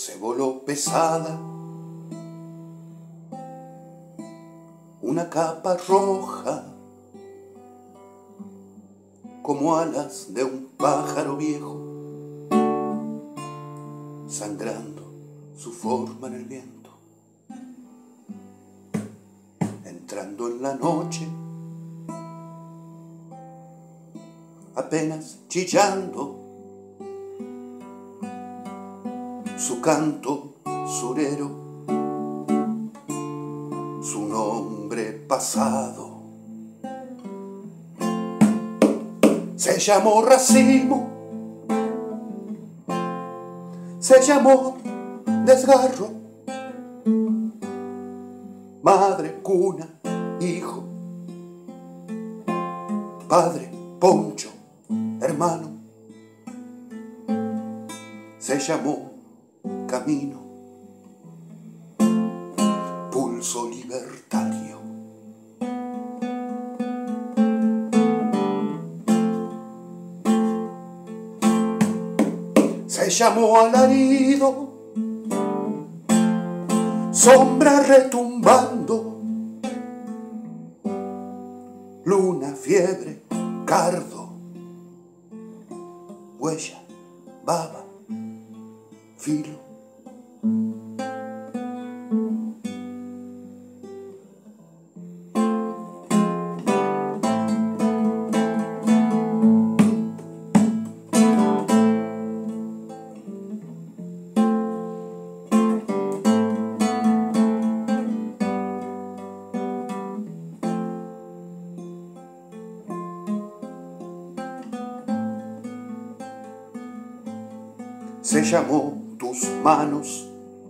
se voló pesada una capa roja como alas de un pájaro viejo, sangrando su forma en el viento. Entrando en la noche, apenas chillando su canto surero, su nombre pasado. Se llamó racimo, se llamó desgarro, madre, cuna, hijo, padre, poncho, hermano. Se llamó camino, pulso libertario. Se llamó alarido, sombra retumbando, luna, fiebre, cardo, huella, baba, filo. Se llamó tus manos,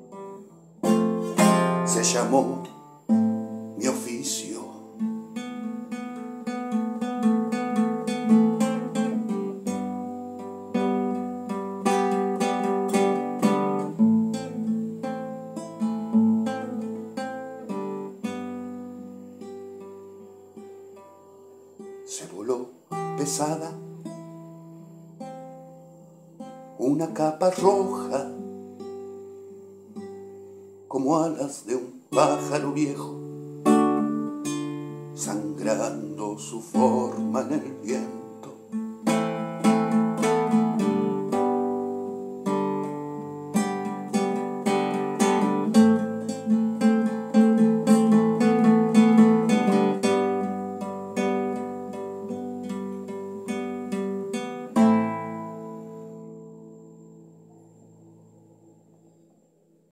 se llamó mi oficio. Se voló pesada una capa roja como alas de un pájaro viejo, sangrando su forma en el viento.